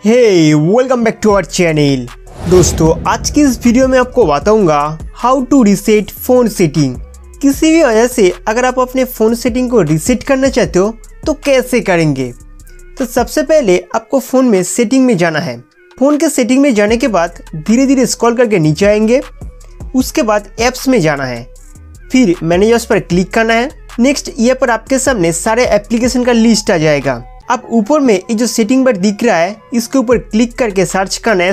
Welcome back to our channel. दोस्तों आज की इस वीडियो में आपको बताऊंगा how to reset phone setting. किसी भी वजह से अगर आप अपने फ़ोन सेटिंग को रीसेट करना चाहते हो तो कैसे करेंगे। तो सबसे पहले आपको फ़ोन में सेटिंग में जाना है। फ़ोन के सेटिंग में जाने के बाद धीरे धीरे स्क्रॉल करके नीचे आएंगे। उसके बाद ऐप्स में जाना है, फिर मैनेजर्स पर क्लिक करना है। नेक्स्ट यहाँ पर आपके सामने सारे एप्लीकेशन का लिस्ट आ जाएगा। आप ऊपर में ये जो सेटिंग बार दिख रहा है इसके ऊपर क्लिक करके सर्च करना है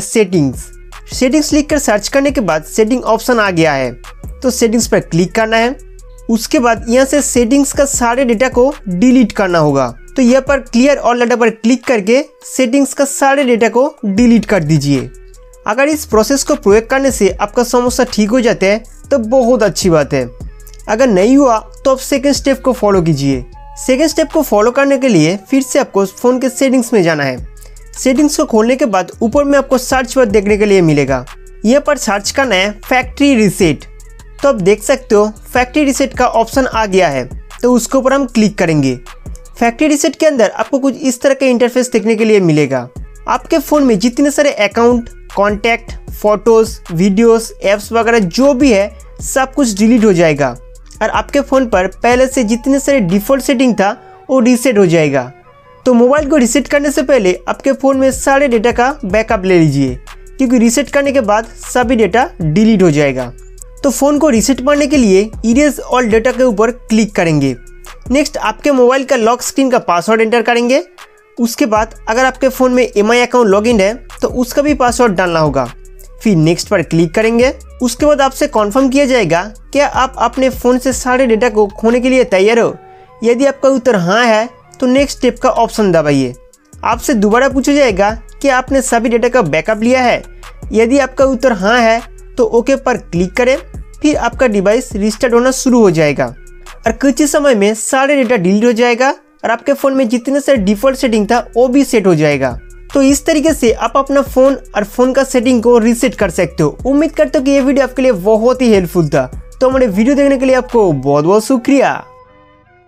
सेटिंग्स लिख कर सर्च करने के बाद सेटिंग ऑप्शन आ गया है, तो सेटिंग्स पर क्लिक करना है। उसके बाद यहाँ से सेटिंग्स का सारे डेटा को डिलीट करना होगा। तो यहाँ पर क्लियर ऑल डाटा पर क्लिक करके सेटिंग्स का सारे डेटा को डिलीट कर दीजिए। अगर इस प्रोसेस को प्रयोग करने से आपका समस्या ठीक हो जाता है तो बहुत अच्छी बात है। अगर नहीं हुआ तो आप सेकेंड स्टेप को फॉलो कीजिए। सेकेंड स्टेप को फॉलो करने के लिए फिर से आपको फ़ोन के सेटिंग्स में जाना है। सेटिंग्स को खोलने के बाद ऊपर में आपको सर्च बार देखने के लिए मिलेगा। यहाँ पर सर्च करना है फैक्ट्री रीसेट। तो आप देख सकते हो फैक्ट्री रीसेट का ऑप्शन आ गया है, तो उसके ऊपर हम क्लिक करेंगे। फैक्ट्री रीसेट के अंदर आपको कुछ इस तरह का इंटरफेस देखने के लिए मिलेगा। आपके फ़ोन में जितने सारे account, contact, photos, videos, apps वगैरह जो भी है सब कुछ डिलीट हो जाएगा और आपके फ़ोन पर पहले से जितने सारे डिफ़ॉल्ट सेटिंग था वो रीसेट हो जाएगा। तो मोबाइल को रीसेट करने से पहले आपके फ़ोन में सारे डेटा का बैकअप ले लीजिए, क्योंकि रीसेट करने के बाद सभी डेटा डिलीट हो जाएगा। तो फ़ोन को रीसेट करने के लिए इरेज ऑल डेटा के ऊपर क्लिक करेंगे। नेक्स्ट आपके मोबाइल का लॉक स्क्रीन का पासवर्ड एंटर करेंगे। उसके बाद अगर आपके फ़ोन में MI अकाउंट लॉगिन है तो उसका भी पासवर्ड डालना होगा। फिर नेक्स्ट पर क्लिक करेंगे। उसके बाद आपसे कॉन्फर्म किया जाएगा क्या आप अपने फ़ोन से सारे डेटा को खोने के लिए तैयार हो। यदि आपका उत्तर हाँ है तो नेक्स्ट स्टेप का ऑप्शन दबाइए। आपसे दोबारा पूछा जाएगा कि आपने सभी डेटा का बैकअप लिया है। यदि आपका उत्तर हाँ है तो ओके पर क्लिक करें। फिर आपका डिवाइस रिस्टार्ट होना शुरू हो जाएगा और कुछ ही समय में सारे डेटा डिलीट हो जाएगा और आपके फ़ोन में जितने सारे डिफ़ॉल्ट सेटिंग था वो भी सेट हो जाएगा। तो इस तरीके से आप अपना फ़ोन और फ़ोन का सेटिंग को रीसेट कर सकते हो। उम्मीद करता हूँ कि ये वीडियो आपके लिए बहुत ही हेल्पफुल था। तो हमारे वीडियो देखने के लिए आपको बहुत बहुत शुक्रिया।